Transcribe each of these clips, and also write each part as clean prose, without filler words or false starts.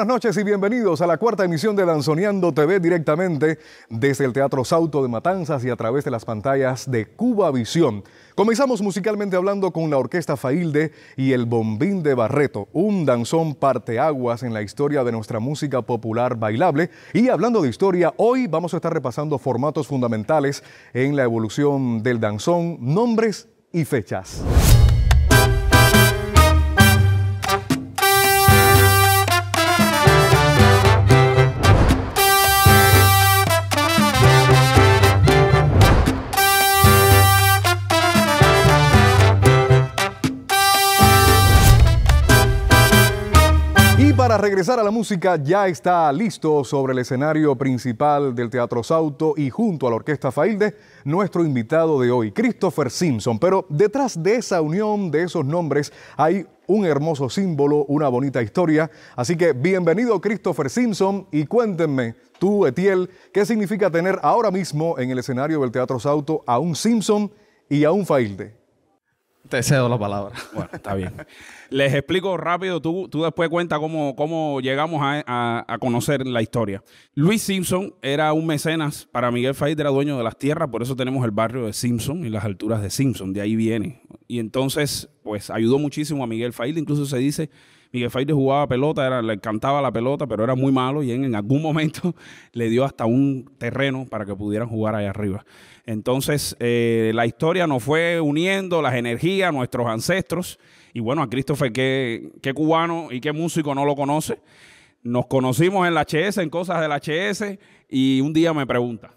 buenas noches y bienvenidos a la cuarta emisión de Danzoneando TV directamente desde el Teatro Sauto de Matanzas y a través de las pantallas de Cuba Visión. Comenzamos musicalmente hablando con la Orquesta Failde y el Bombín de Barreto, un danzón parteaguas en la historia de nuestra música popular bailable. Y hablando de historia, hoy vamos a estar repasando formatos fundamentales en la evolución del danzón, nombres y fechas. Para regresar a la música, ya está listo sobre el escenario principal del Teatro Sauto y junto a la Orquesta Failde, nuestro invitado de hoy, Christopher Simpson. Pero detrás de esa unión de esos nombres hay un hermoso símbolo, una bonita historia. Así que bienvenido Christopher Simpson y cuéntenme, tú Etiel, ¿qué significa tener ahora mismo en el escenario del Teatro Sauto a un Simpson y a un Failde? Te cedo la palabra. Bueno, está bien. Les explico rápido, tú después cuenta cómo llegamos a conocer la historia. Luis Simpson era un mecenas para Miguel Failde, era dueño de las tierras, por eso tenemos el barrio de Simpson y las alturas de Simpson, de ahí viene. Y entonces, pues ayudó muchísimo a Miguel Failde, incluso se dice, Miguel Failde jugaba pelota, le encantaba la pelota, pero era muy malo y en algún momento le dio hasta un terreno para que pudieran jugar allá arriba. Entonces, la historia nos fue uniendo, las energías, nuestros ancestros. Y bueno, a Christopher, qué cubano y qué músico no lo conoce. Nos conocimos en la HS, en cosas de la HS, y un día me pregunta.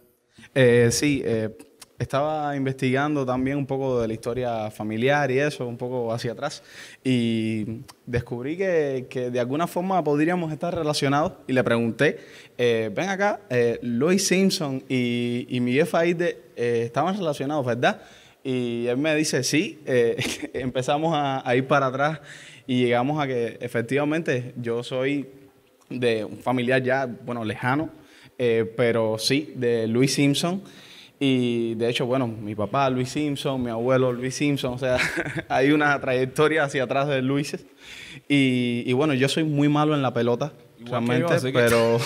Estaba investigando también un poco de la historia familiar y eso, un poco hacia atrás, y descubrí que de alguna forma podríamos estar relacionados, y le pregunté, ven acá, Luis Simpson y Miguel Failde estaban relacionados, ¿verdad? Y él me dice, sí, empezamos a ir para atrás y llegamos a que efectivamente yo soy de un familiar ya, bueno, lejano, pero sí, de Luis Simpson. Y de hecho, bueno, mi papá Luis Simpson, mi abuelo Luis Simpson, o sea, hay una trayectoria hacia atrás de Luises. Y bueno, yo soy muy malo en la pelota, realmente, pero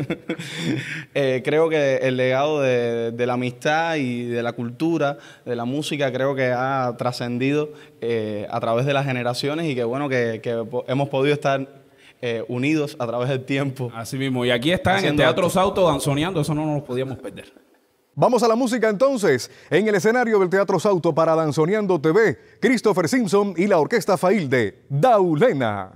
creo que el legado de la amistad y de la cultura, de la música, creo que ha trascendido a través de las generaciones y que bueno, que hemos podido estar unidos a través del tiempo. Así mismo, y aquí está en el Teatro Sauto danzoneando, eso no nos podíamos perder. Vamos a la música entonces. En el escenario del Teatro Sauto para Danzoneando TV, Christopher Simpson y la Orquesta Failde, Daulena.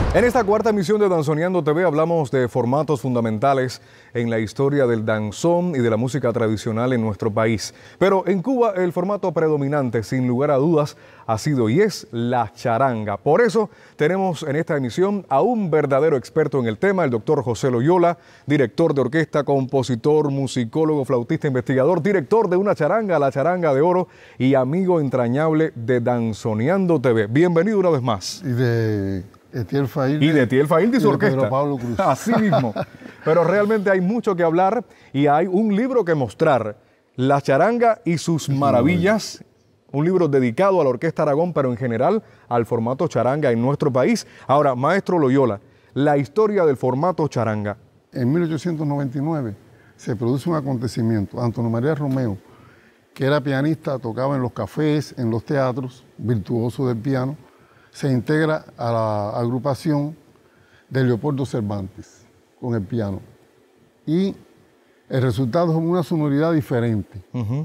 En esta cuarta emisión de Danzoneando TV hablamos de formatos fundamentales en la historia del danzón y de la música tradicional en nuestro país. Pero en Cuba el formato predominante, sin lugar a dudas, ha sido y es la charanga. Por eso tenemos en esta emisión a un verdadero experto en el tema, el doctor José Loyola, director de orquesta, compositor, musicólogo, flautista, investigador, director de una charanga, la Charanga de Oro, y amigo entrañable de Danzoneando TV. Bienvenido una vez más. Y de Etiel Failde. Y de Etiel Failde y su orquesta. Pedro Pablo Cruz. Así mismo. Pero realmente hay mucho que hablar y hay un libro que mostrar, La Charanga y sus maravillas, un libro dedicado a la Orquesta Aragón, pero en general al formato charanga en nuestro país. Ahora, maestro Loyola, la historia del formato charanga. En 1899 se produce un acontecimiento. Antonio María Romeo, que era pianista, tocaba en los cafés, en los teatros, virtuoso del piano, se integra a la agrupación de Leopoldo Cervantes con el piano. Y el resultado es una sonoridad diferente.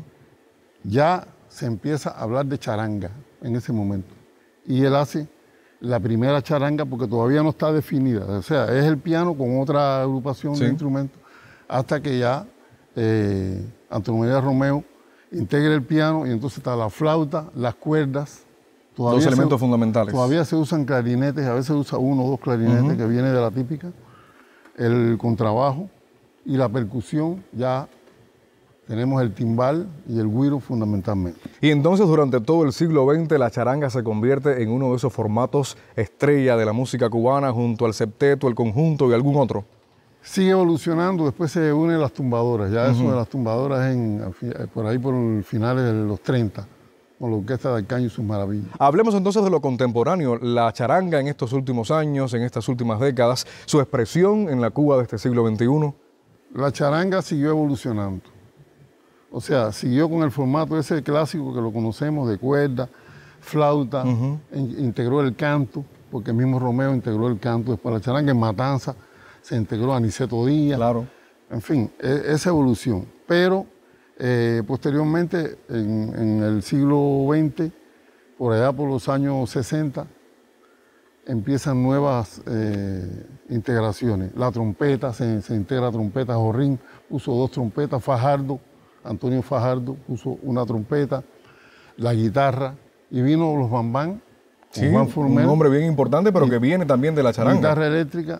Ya se empieza a hablar de charanga en ese momento. Y él hace la primera charanga porque todavía no está definida. O sea, es el piano con otra agrupación de instrumentos hasta que ya Antonio María Romeo integra el piano y entonces está la flauta, las cuerdas. Dos elementos fundamentales. Todavía se usan clarinetes, a veces se usa uno o dos clarinetes que viene de la típica, el contrabajo y la percusión, ya tenemos el timbal y el güiro fundamentalmente. Y entonces durante todo el siglo XX la charanga se convierte en uno de esos formatos estrella de la música cubana junto al septeto, el conjunto y algún otro. Sigue evolucionando, después se unen las tumbadoras, ya eso de las tumbadoras por ahí por finales de los 30. Con la orquesta de Arcaño y sus maravillas. Hablemos entonces de lo contemporáneo, la charanga en estos últimos años, en estas últimas décadas, su expresión en la Cuba de este siglo XXI. La charanga siguió evolucionando, o sea, siguió con el formato ese clásico que lo conocemos, de cuerda, flauta, integró el canto, porque el mismo Romeo integró el canto, después la charanga en Matanza se integró Aniceto Díaz, en fin, esa evolución, pero posteriormente, en el siglo XX, por allá por los años 60, empiezan nuevas integraciones. La trompeta, se integra trompeta, Jorrín puso 2 trompetas, Fajardo, Antonio Fajardo puso una trompeta, la guitarra, y vino los bambán, Juan Formel, un hombre bien importante, pero que viene también de la charanga. Guitarra eléctrica,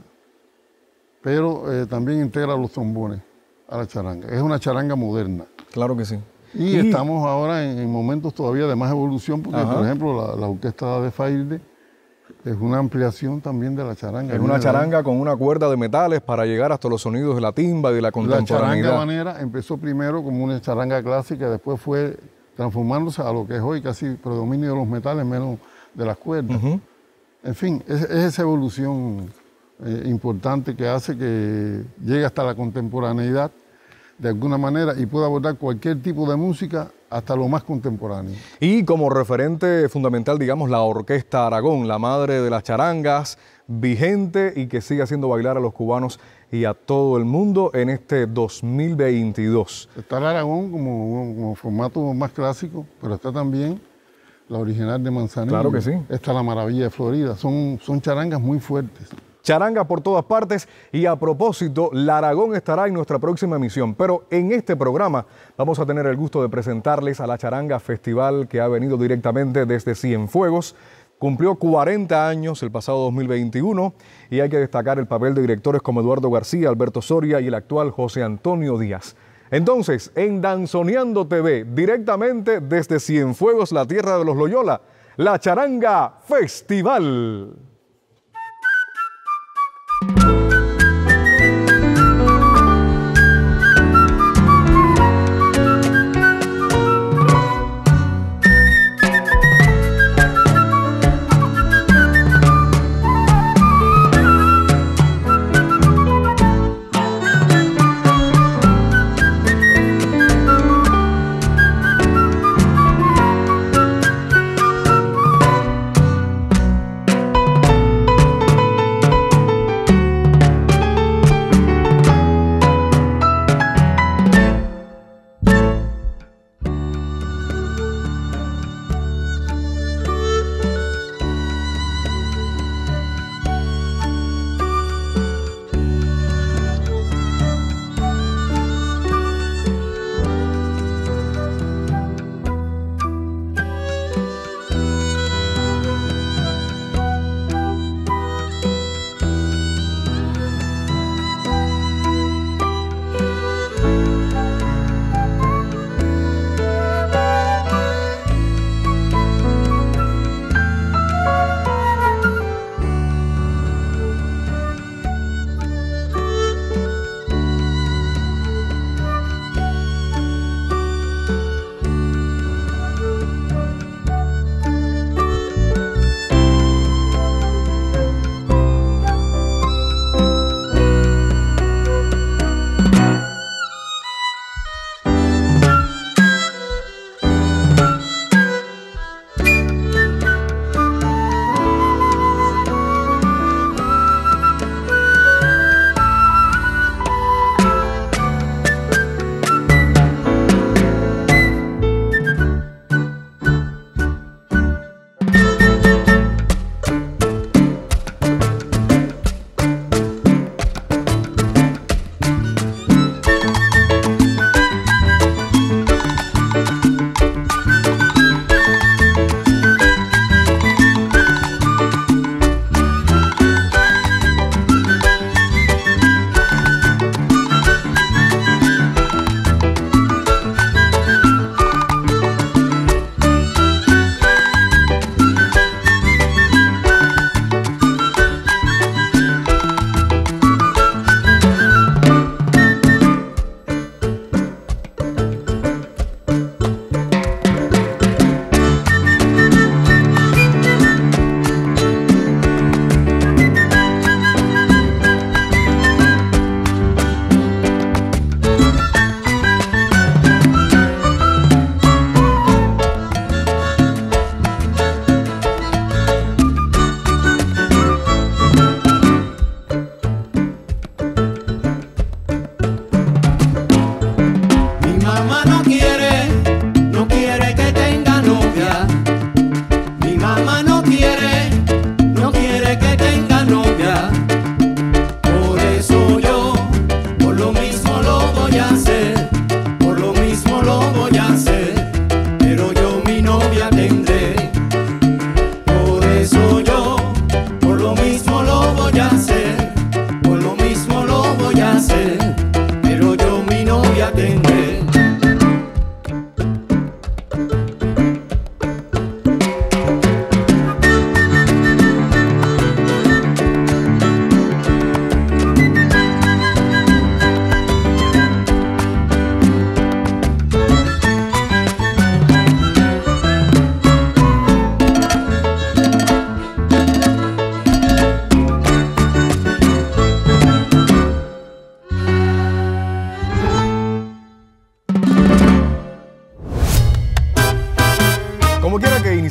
pero también integra los trombones a la charanga. Es una charanga moderna. Claro que sí. Y estamos ahora en momentos todavía de más evolución, porque por ejemplo la orquesta de Failde es una ampliación también de la charanga. Es una charanga con una cuerda de metales para llegar hasta los sonidos de la timba y de la contemporaneidad. La charanga habanera empezó primero como una charanga clásica, después fue transformándose a lo que es hoy casi predominio de los metales, menos de las cuerdas. En fin, es esa evolución importante que hace que llegue hasta la contemporaneidad de alguna manera y puede abordar cualquier tipo de música hasta lo más contemporáneo. Y como referente fundamental, digamos, la Orquesta Aragón, la madre de las charangas, vigente y que sigue haciendo bailar a los cubanos y a todo el mundo en este 2022. Está el Aragón como formato más clásico, pero está también la original de Manzanillo. Claro que sí. Está la Maravilla de Florida. Son charangas muy fuertes. Charanga por todas partes y a propósito, la Aragón estará en nuestra próxima emisión, pero en este programa vamos a tener el gusto de presentarles a la Charanga Festival que ha venido directamente desde Cienfuegos. Cumplió 40 años el pasado 2021 y hay que destacar el papel de directores como Eduardo García, Alberto Soria y el actual José Antonio Díaz. Entonces, en Danzoneando TV, directamente desde Cienfuegos, la tierra de los Loyola, la Charanga Festival.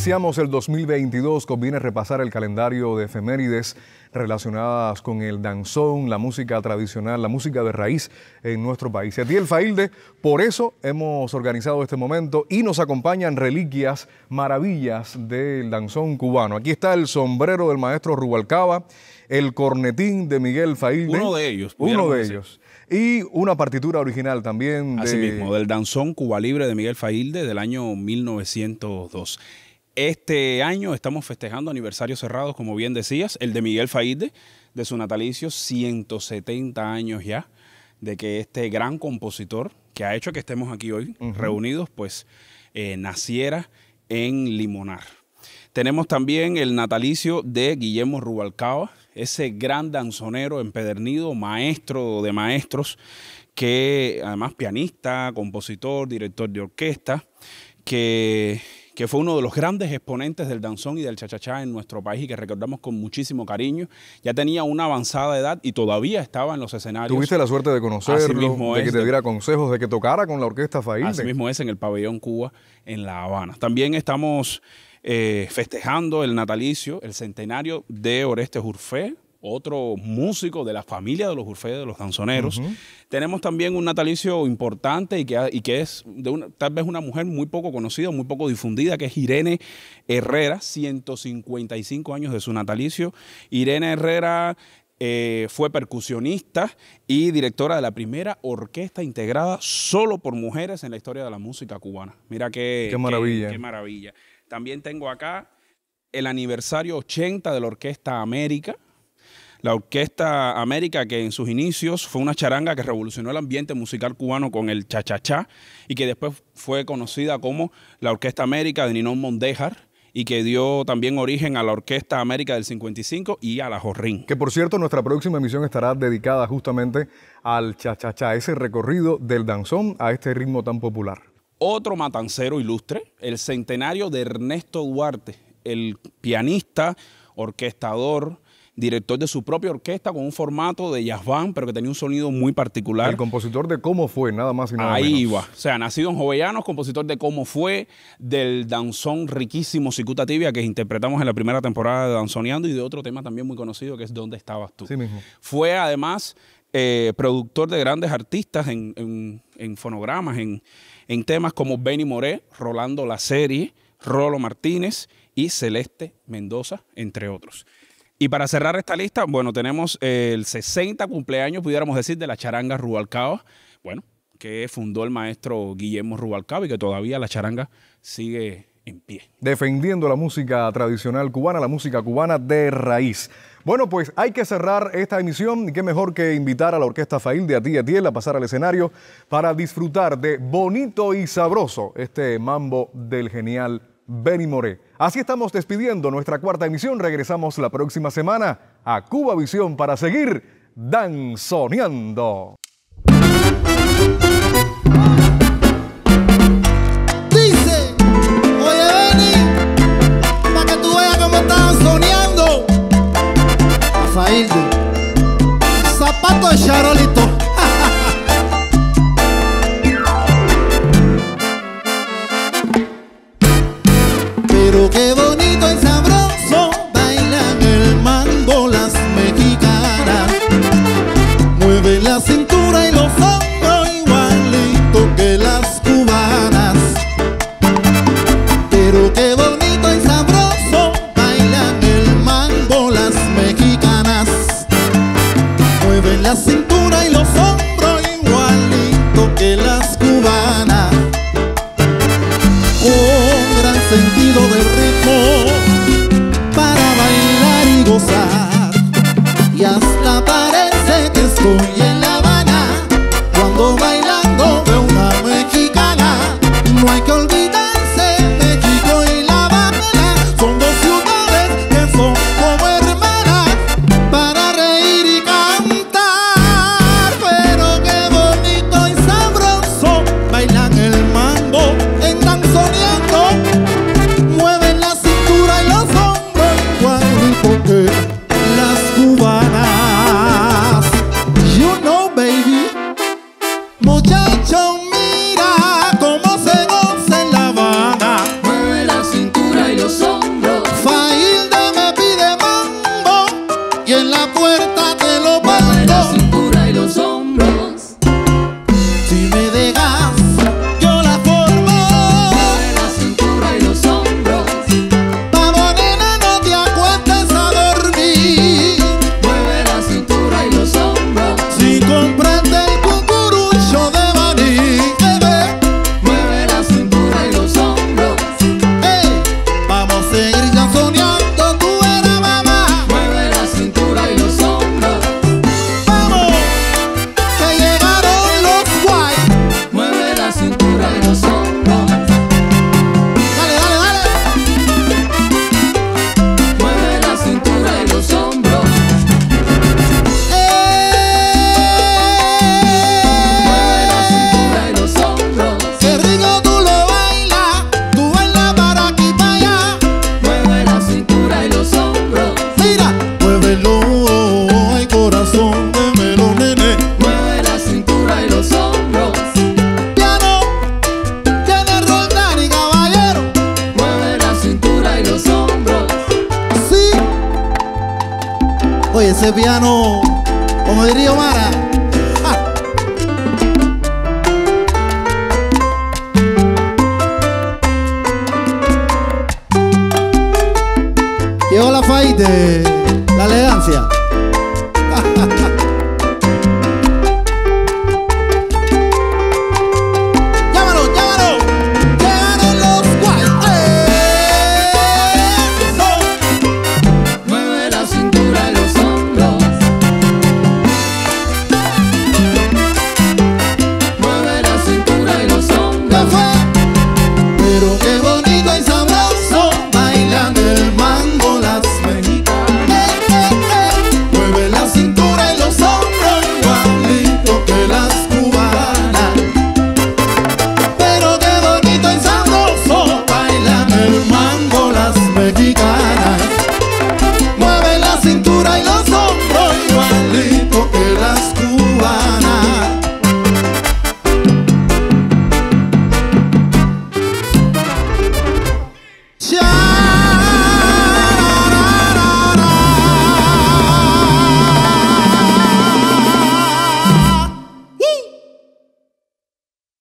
iniciamos el 2022, conviene repasar el calendario de efemérides relacionadas con el danzón, la música tradicional, la música de raíz en nuestro país. Y Atiel Failde, por eso hemos organizado este momento y nos acompañan reliquias, maravillas del danzón cubano. Aquí está el sombrero del maestro Rubalcaba, el cornetín de Miguel Failde. Uno de ellos. Uno de ellos. Y una partitura original también. Así mismo, del danzón Cuba Libre de Miguel Failde del año 1902. Este año estamos festejando aniversarios cerrados, como bien decías, el de Miguel Failde, de su natalicio, 170 años ya, de que este gran compositor, que ha hecho que estemos aquí hoy reunidos, pues naciera en Limonar. Tenemos también el natalicio de Guillermo Rubalcaba, ese gran danzonero empedernido, maestro de maestros, que además pianista, compositor, director de orquesta, que fue uno de los grandes exponentes del danzón y del cha-cha-cha en nuestro país y que recordamos con muchísimo cariño. Ya tenía una avanzada edad y todavía estaba en los escenarios. ¿Tuviste la suerte de conocerlo, de que te diera consejos, de que tocara con la orquesta Failde? Así mismo es, en el Pabellón Cuba, en La Habana. También estamos festejando el natalicio, el centenario de Orestes Urfé, otro músico de la familia de los Urfé, de los danzoneros. Tenemos también un natalicio importante y que es de tal vez una mujer muy poco conocida, muy poco difundida, que es Irene Herrera, 155 años de su natalicio. Irene Herrera fue percusionista y directora de la primera orquesta integrada solo por mujeres en la historia de la música cubana. Mira qué maravilla. Qué maravilla. También tengo acá el aniversario 80 de la Orquesta América. La Orquesta América, que en sus inicios fue una charanga que revolucionó el ambiente musical cubano con el cha-cha-cha y que después fue conocida como la Orquesta América de Ninón Mondéjar y que dio también origen a la Orquesta América del 55 y a la Jorrín. Que por cierto, nuestra próxima emisión estará dedicada justamente al cha-cha-cha, ese recorrido del danzón a este ritmo tan popular. Otro matancero ilustre, el centenario de Ernesto Duarte, el pianista, orquestador, director de su propia orquesta con un formato de jazz band, pero que tenía un sonido muy particular. El compositor de Cómo Fue, nada más y nada menos. Ahí iba. O sea, nacido en Jovellanos, compositor de Cómo Fue, del danzón riquísimo Cicuta Tibia, que interpretamos en la primera temporada de Danzoneando, y de otro tema también muy conocido, que es ¿Dónde estabas tú? Sí mismo. Fue además productor de grandes artistas en fonogramas, en temas como Benny Moré, Rolando La Serie, Rolo Martínez y Celeste Mendoza, entre otros. Y para cerrar esta lista, bueno, tenemos el 60 cumpleaños, pudiéramos decir, de la charanga Rubalcaba, bueno, que fundó el maestro Guillermo Rubalcaba y que todavía la charanga sigue en pie. Defendiendo la música tradicional cubana, la música cubana de raíz. Bueno, pues hay que cerrar esta emisión y qué mejor que invitar a la Orquesta Failde, a ti y a Tiel, a pasar al escenario para disfrutar de Bonito y Sabroso, este mambo del genial Benny Moré. Así estamos despidiendo nuestra cuarta emisión. Regresamos la próxima semana a Cuba Visión para seguir danzoneando. Dice, oye Benny, para que tú veas cómo están soñando. A Failde, zapato de charolito. Pero qué bonito y sabroso bailan el mambo las mexicanas. Mueven la cintura y los hombros igualito que las cubanas. Pero qué bonito y sabroso bailan el mambo las mexicanas. Mueven la cintura y los hombros igualito que las cubanas. Un gran sentido del ritmo para bailar y gozar, y hasta parece que estoy en La Habana cuando bailando veo una mexicana. No hay que olvidarse, México y La Habana son dos ciudades que son como hermanas para reír y cantar. Pero qué bonito y sabroso bailan el mambo en danzoneando. Mueven la cintura y los hombros igualito que las cubanas. Yo y en la puerta te lo Mueve la pongo. cintura y los hombros. Si me dejas, yo la formo. Mueve la cintura y los hombros. Vamos, nena, no te acuestes a dormir. Mueve la cintura y los hombros. Si compraste el cucurucho de maní, Mueve la cintura y los hombros. vamos a seguir canzoneando, tú eres mamá. Mueve la cintura y los hombros. Vamos, que llegaron los guay. Mueve la cintura y los hombros. Dale, dale, dale. Mueve la cintura y los hombros. Mueve la cintura y los hombros. Qué rico tú lo bailas para aquí y para allá. Mueve la cintura y los hombros. Mira, muévelo, ay corazón, démelo, nene. Mueve la cintura y los hombros. Piano, tiene Roldán y caballero. Mueve la cintura y los hombros. Sí. Oye, ese piano, como diría Omara. ¡Ja! Llegó la faite.